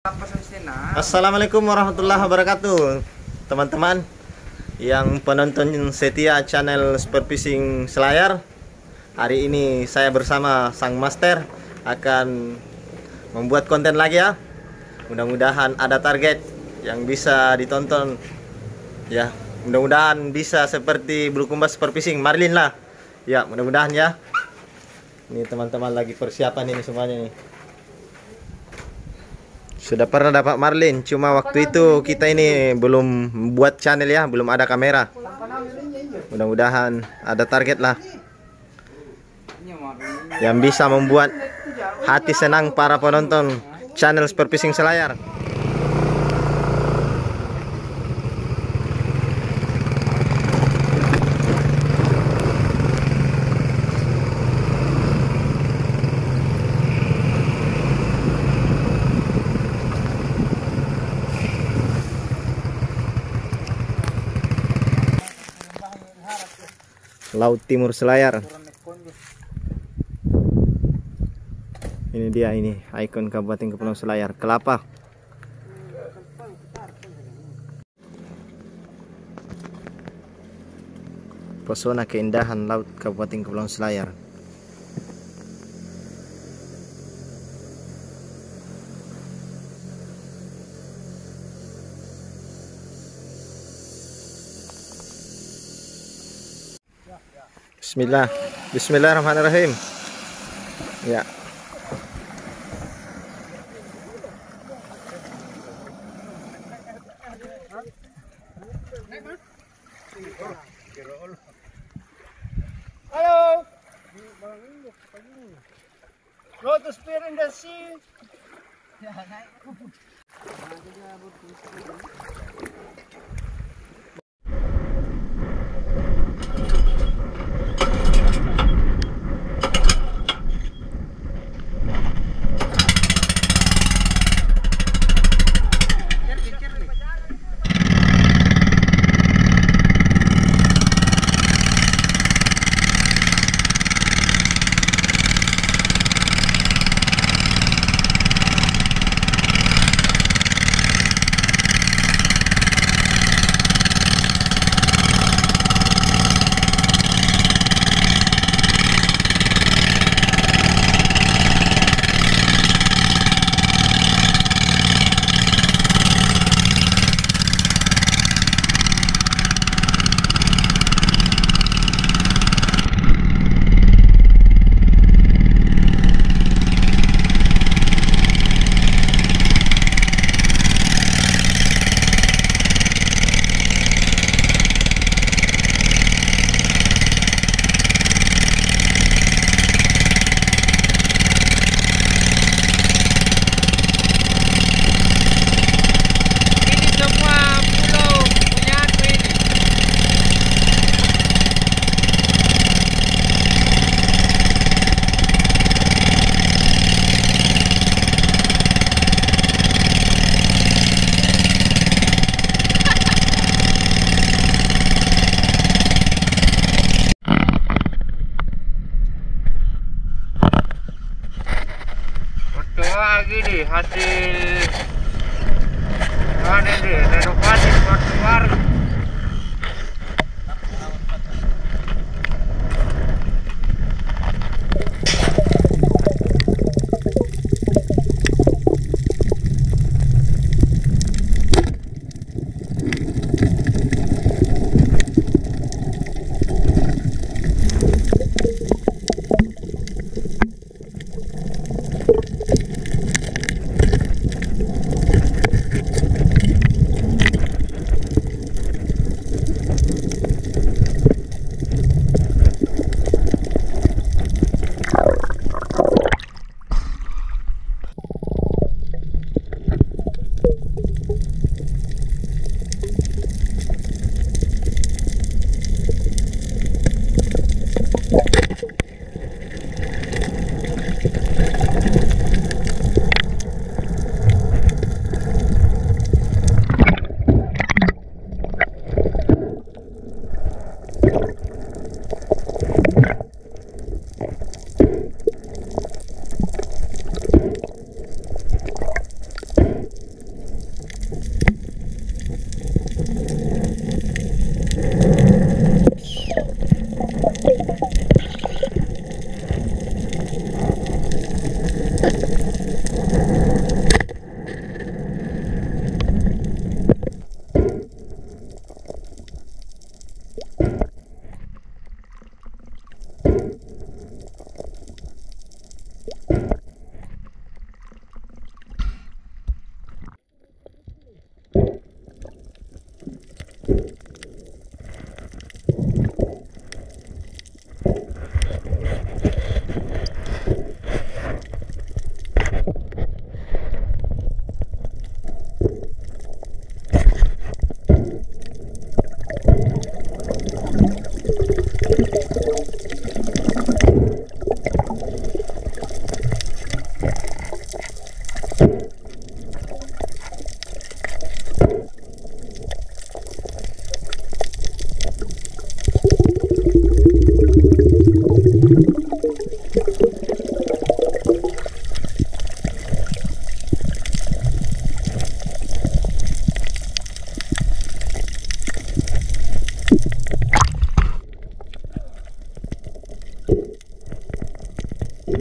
Assalamualaikum warahmatullahi wabarakatuh, teman-teman yang penonton setia channel Spearfishing Selayar. Hari ini saya bersama sang master akan membuat konten lagi ya. Mudah-mudahan ada target yang bisa ditonton ya. Mudah-mudahan bisa seperti Bulukumba Spearfishing Marlin lah ya, mudah-mudahan ya. Ini teman-teman lagi persiapan ini semuanya nih. Sudah pernah dapat marlin, cuma waktu itu kita ini belum buat channel ya, belum ada kamera. Mudah-mudahan ada target lah yang bisa membuat hati senang para penonton channel Spearfishing Selayar. Laut Timur Selayar. Ini dia, ini ikon Kabupaten Kepulauan Selayar, Kelapa. Pesona keindahan laut Kabupaten Kepulauan Selayar. Bismillahirrahmanirrahim. Ya. Halo. Go to spear in the sea. Gini hasil ada deh renovasi keluar.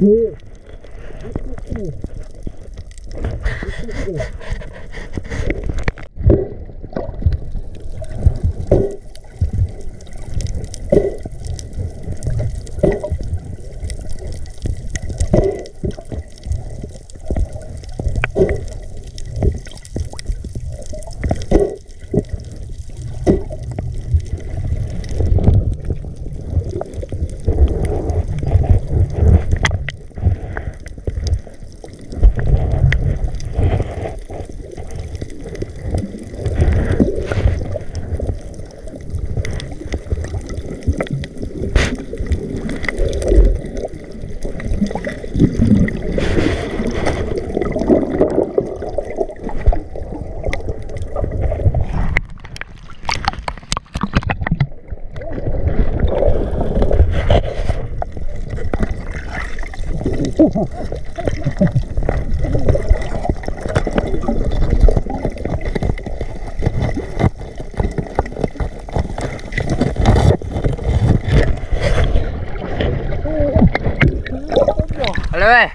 Halo, weh.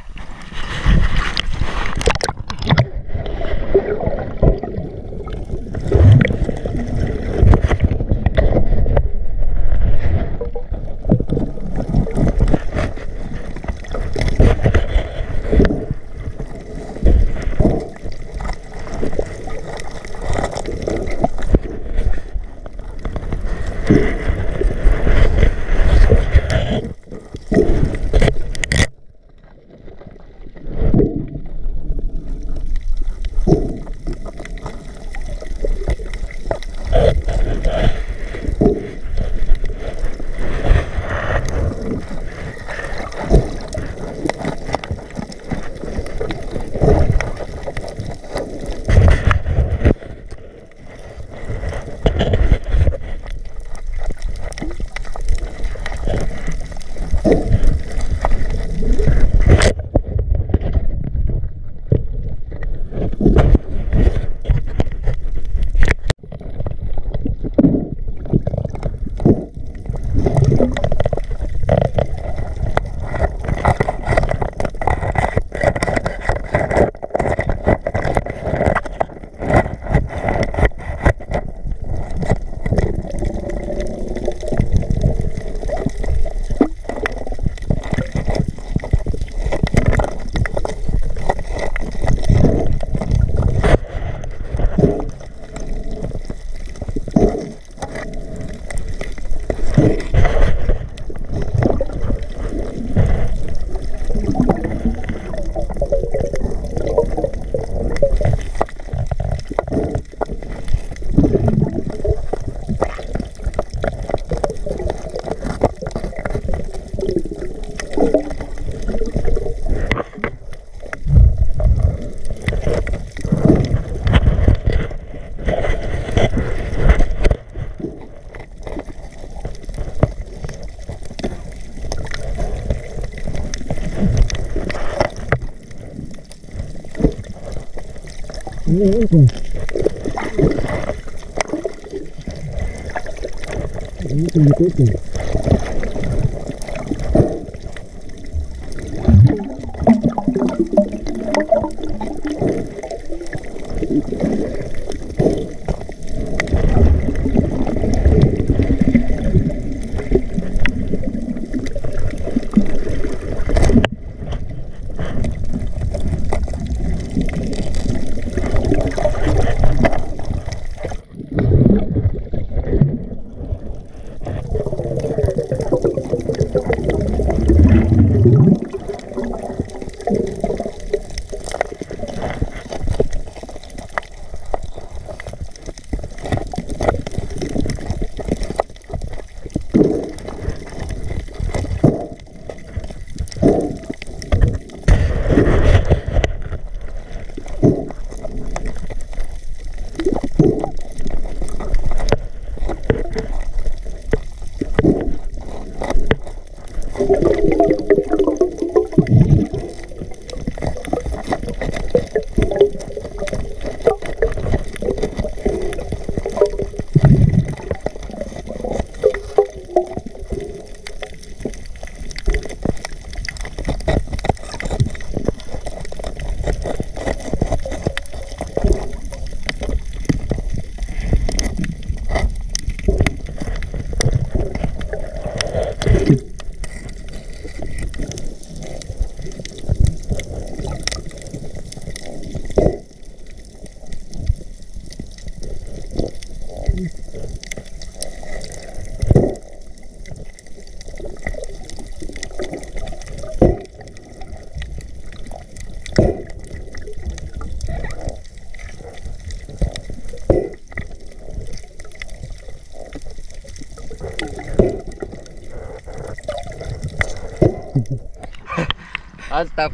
Mantap.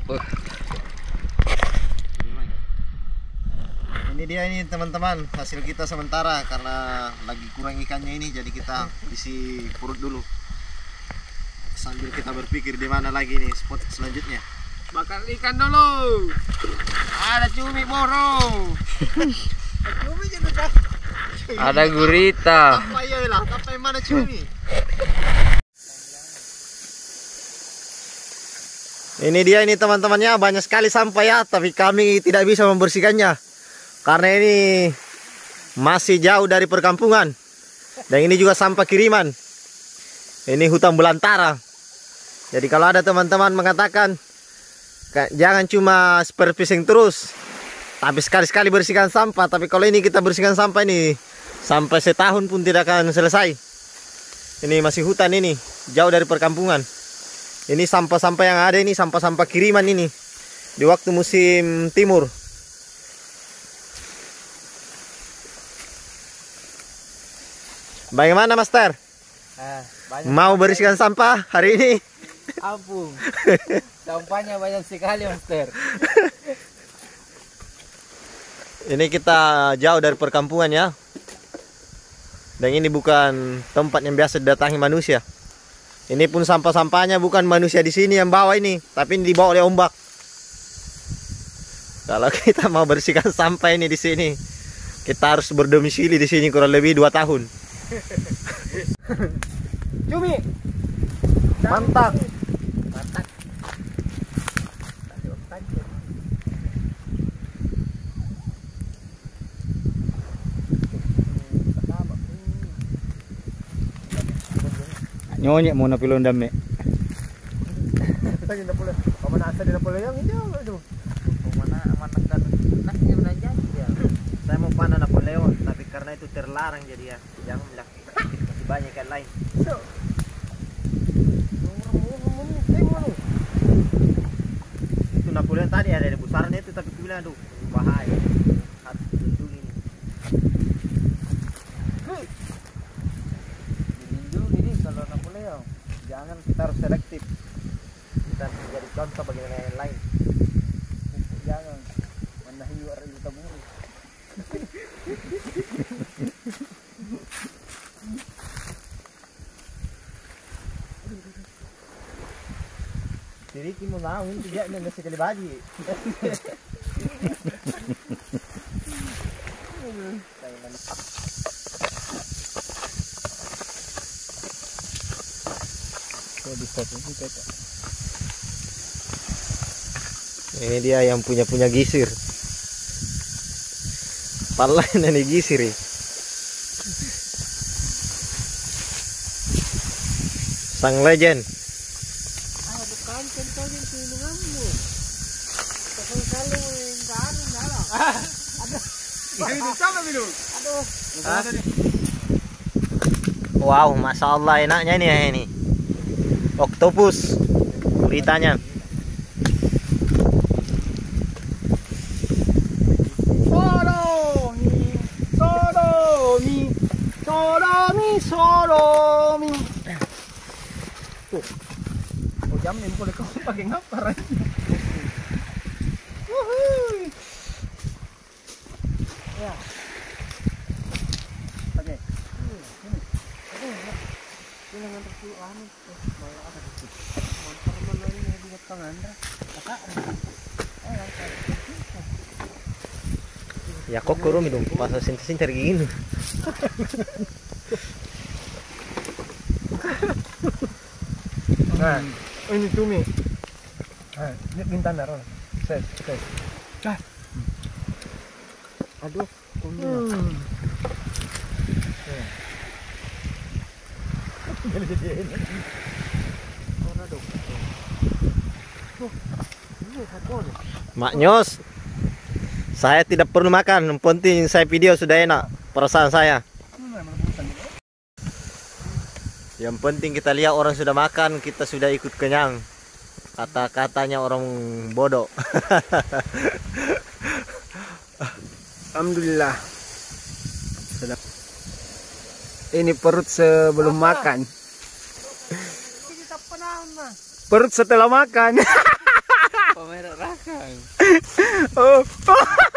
Ini dia ini teman-teman hasil kita sementara karena lagi kurang ikannya ini, jadi kita isi perut dulu sambil kita berpikir di mana lagi nih spot selanjutnya. Bakar ikan dulu. Ada cumi boro. Cumi juga. Ada gurita. Apa ya lah? Apa yang mana cumi? Ini dia ini teman-temannya, banyak sekali sampah ya, tapi kami tidak bisa membersihkannya karena ini masih jauh dari perkampungan dan ini juga sampah kiriman. Ini hutan belantara. Jadi kalau ada teman-teman mengatakan jangan cuma spearfishing terus, tapi sekali-sekali bersihkan sampah. Tapi kalau ini kita bersihkan sampah ini sampai setahun pun tidak akan selesai. Ini masih hutan ini, jauh dari perkampungan. Ini sampah-sampah yang ada ini sampah-sampah kiriman ini di waktu musim timur. Bagaimana Master? Mau bersihkan sampah hari ini? Ampun. Sampahnya banyak sekali, Master. Ini kita jauh dari perkampungan ya. Dan ini bukan tempat yang biasa didatangi manusia. Ini pun sampah-sampahnya bukan manusia di sini yang bawa ini, tapi ini dibawa oleh ombak. Kalau kita mau bersihkan sampah ini di sini, kita harus berdomisili di sini kurang lebih 2 tahun. Cumi. Mantap. Mantap. Nyonya muna pilon dami. Kita gina pula. Pamanasa din na pula yang hindi aduh. Mana amankan naknya belanja ya. Saya mau panen Napoleon, tapi karena itu terlarang jadi ya jangan bilang masih banyak ikan lain. Itu Napoleon tadi ada di pusaran itu, tapi aku bilang aduh bahaya. Harus dilindungi ini. Dilindungi ini kalau Napoleon. Jangan, kita harus selektif. Kita harus menjadi contoh bagi yang lain. Jangan menahiu orang kita buru. Jadi kita mau ini dia nggak sekali bagi. Ini dia yang punya gisir. Pala ini gisir. Sang legend. Bukan contoh yang tulunganmu. Sekali-kali enggak ada. Aduh. Sama minum. Aduh. Wow, masya Allah enaknya ini ya ini. Oktopus guritanya. Soromi. Oh, jam ini boleh kau pakai ngapar. Wuhui. Ya. Pakai. Ini ngantar dulu anu. Motor mana ini di tangan dah. Ya kok kurang dong, masa sinter gini. Nah, ini cumi. Nah, ini bintang darah. Ses. Ah. Aduh, Maknyos, saya tidak perlu makan, yang penting saya video sudah enak perasaan saya. Yang penting kita lihat orang sudah makan, kita sudah ikut kenyang. Kata-katanya orang bodoh. Alhamdulillah. Ini perut sebelum makan. Perut setelah makan. Oh.